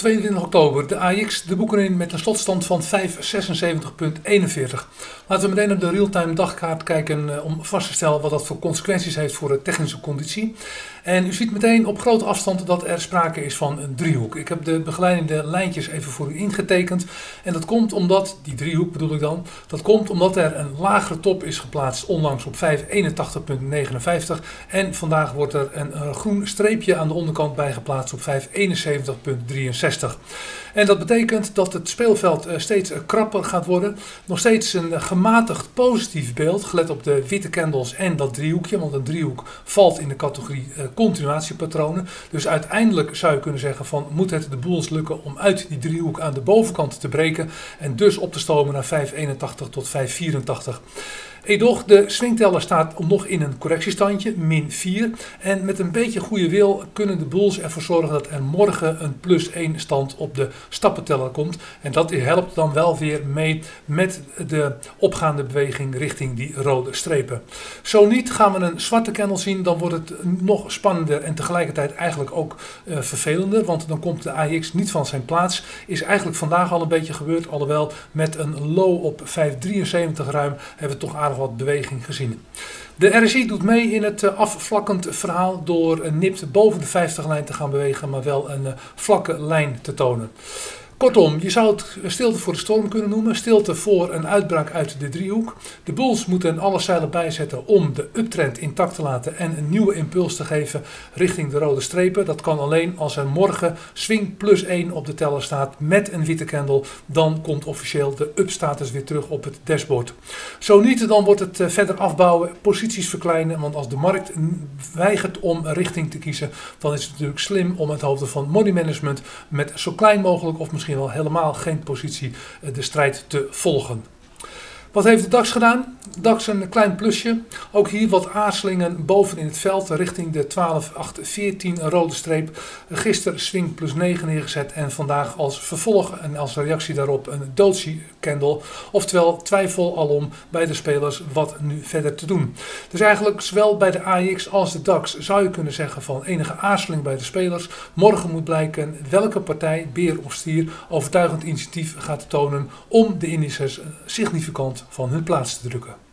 22 oktober, de AEX de boeken in met een slotstand van 576,41. Laten we meteen op de real-time dagkaart kijken om vast te stellen wat dat voor consequenties heeft voor de technische conditie. En u ziet meteen op grote afstand dat er sprake is van een driehoek. Ik heb de begeleidende lijntjes even voor u ingetekend. En dat komt omdat, die driehoek bedoel ik dan, dat komt omdat er een lagere top is geplaatst onlangs op 581,59. En vandaag wordt er een groen streepje aan de onderkant bijgeplaatst op 571,63. En dat betekent dat het speelveld steeds krapper gaat worden. Nog steeds een gematigd positief beeld, gelet op de witte candles en dat driehoekje. Want een driehoek valt in de categorie continuatiepatronen. Dus uiteindelijk zou je kunnen zeggen van moet het de bulls lukken om uit die driehoek aan de bovenkant te breken. En dus op te stomen naar 581 tot 584. Edoch, de swingteller staat nog in een correctiestandje, min 4. En met een beetje goede wil kunnen de bulls ervoor zorgen dat er morgen een plus 1 stand op de stappenteller komt. En dat helpt dan wel weer mee met de opgaande beweging richting die rode strepen. Zo niet gaan we een zwarte candle zien, dan wordt het nog spannender en tegelijkertijd eigenlijk ook vervelender. Want dan komt de AEX niet van zijn plaats. Is eigenlijk vandaag al een beetje gebeurd, alhoewel met een low op 573 ruim hebben we toch aardig wat beweging gezien. De RSI doet mee in het afvlakkend verhaal door nipt boven de 50-lijn te gaan bewegen, maar wel een vlakke lijn te tonen. Kortom, je zou het stilte voor de storm kunnen noemen, stilte voor een uitbraak uit de driehoek. De bulls moeten alle zeilen bijzetten om de uptrend intact te laten en een nieuwe impuls te geven richting de rode strepen. Dat kan alleen als er morgen swing plus 1 op de teller staat met een witte candle. Dan komt officieel de up-status weer terug op het dashboard. Zo niet, dan wordt het verder afbouwen, posities verkleinen. Want als de markt weigert om richting te kiezen, dan is het natuurlijk slim om het hoofd van money management met zo klein mogelijk of misschien wel helemaal geen positie de strijd te volgen. Wat heeft de DAX gedaan? DAX een klein plusje. Ook hier wat aarzelingen boven in het veld richting de 12,814 rode streep. Gisteren swing plus 9 neergezet en vandaag als vervolg en als reactie daarop een doji candle. Oftewel twijfel alom bij de spelers wat nu verder te doen. Dus eigenlijk zowel bij de AEX als de DAX zou je kunnen zeggen van enige aarzeling bij de spelers. Morgen moet blijken welke partij, beer of stier, overtuigend initiatief gaat tonen om de indices significant van hun plaats te drukken.